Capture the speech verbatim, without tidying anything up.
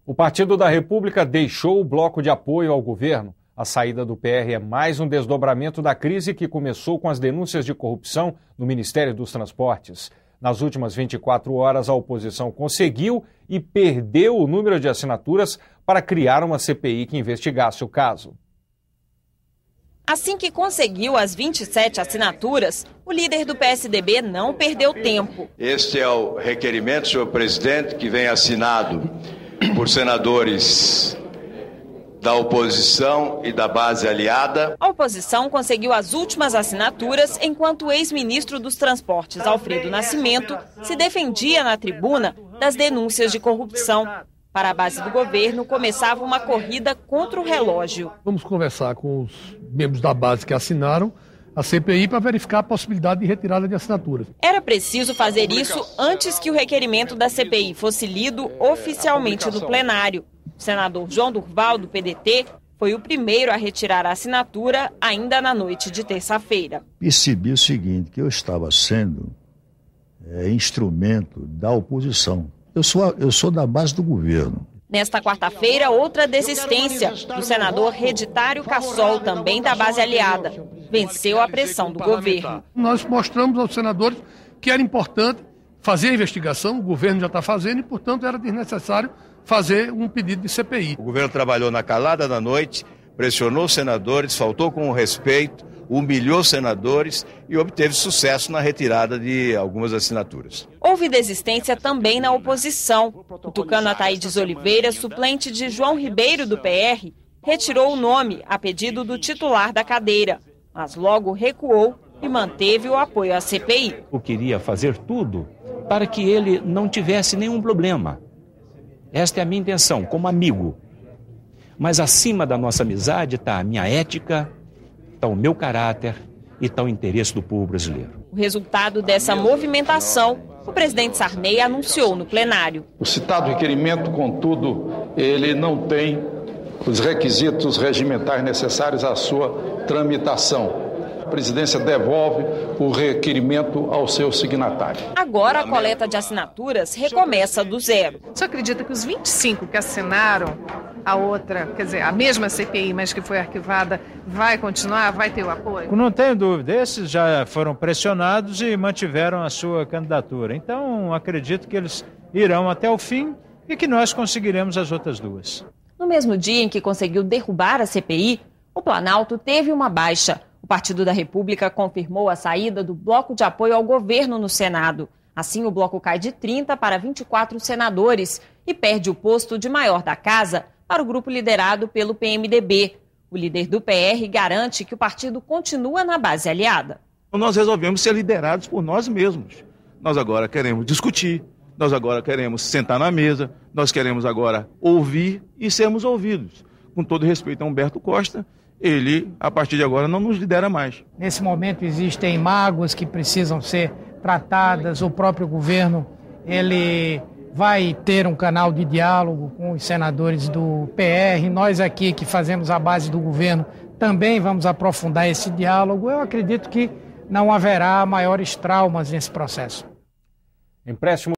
O Partido da República deixou o bloco de apoio ao governo. A saída do P R é mais um desdobramento da crise que começou com as denúncias de corrupção no Ministério dos Transportes. Nas últimas vinte e quatro horas, a oposição conseguiu e perdeu o número de assinaturas para criar uma C P I que investigasse o caso. Assim que conseguiu as vinte e sete assinaturas, o líder do P S D B não perdeu tempo. Este é o requerimento, senhor presidente, que vem assinado por senadores da oposição e da base aliada. A oposição conseguiu as últimas assinaturas, enquanto o ex-ministro dos Transportes, Alfredo Nascimento, se defendia na tribuna das denúncias de corrupção. Para a base do governo, começava uma corrida contra o relógio. Vamos conversar com os membros da base que assinaram a C P I para verificar a possibilidade de retirada de assinaturas. Era preciso fazer isso antes que o requerimento da C P I fosse lido oficialmente no plenário. O senador João Durval, do P D T, foi o primeiro a retirar a assinatura ainda na noite de terça-feira. Percebi o seguinte, que eu estava sendo é, instrumento da oposição. Eu sou, eu sou da base do governo. Nesta quarta-feira, outra desistência do senador Reditário Cassol, também da base aliada. Venceu a pressão do governo. Nós mostramos aos senadores que era importante fazer a investigação, o governo já está fazendo e, portanto, era desnecessário fazer um pedido de C P I. O governo trabalhou na calada da noite, pressionou os senadores, faltou com o respeito, humilhou os senadores e obteve sucesso na retirada de algumas assinaturas. Houve desistência também na oposição. O tucano Ataídes Oliveira, suplente de João Ribeiro do P R, retirou o nome a pedido do titular da cadeira, mas logo recuou e manteve o apoio à C P I. Eu queria fazer tudo para que ele não tivesse nenhum problema. Esta é a minha intenção, como amigo. Mas acima da nossa amizade está a minha ética, está o meu caráter e está o interesse do povo brasileiro. O resultado dessa movimentação, o presidente Sarney anunciou no plenário. O citado requerimento, contudo, ele não tem os requisitos regimentais necessários à sua tramitação. A presidência devolve o requerimento ao seu signatário. Agora a coleta de assinaturas recomeça do zero. Você acredita que os vinte e cinco que assinaram a outra, quer dizer, a mesma C P I, mas que foi arquivada, vai continuar, vai ter o apoio? Não tenho dúvida, esses já foram pressionados e mantiveram a sua candidatura. Então, acredito que eles irão até o fim e que nós conseguiremos as outras duas. No mesmo dia em que conseguiu derrubar a C P I, o Planalto teve uma baixa. O Partido da República confirmou a saída do bloco de apoio ao governo no Senado. Assim, o bloco cai de trinta para vinte e quatro senadores e perde o posto de maior da casa para o grupo liderado pelo P M D B. O líder do P R garante que o partido continua na base aliada. Nós resolvemos ser liderados por nós mesmos. Nós agora queremos discutir, nós agora queremos sentar na mesa, nós queremos agora ouvir e sermos ouvidos. Com todo respeito a Humberto Costa, ele, a partir de agora, não nos lidera mais. Nesse momento existem mágoas que precisam ser tratadas, o próprio governo ele vai ter um canal de diálogo com os senadores do P R, nós aqui que fazemos a base do governo também vamos aprofundar esse diálogo. Eu acredito que não haverá maiores traumas nesse processo. Empréstimo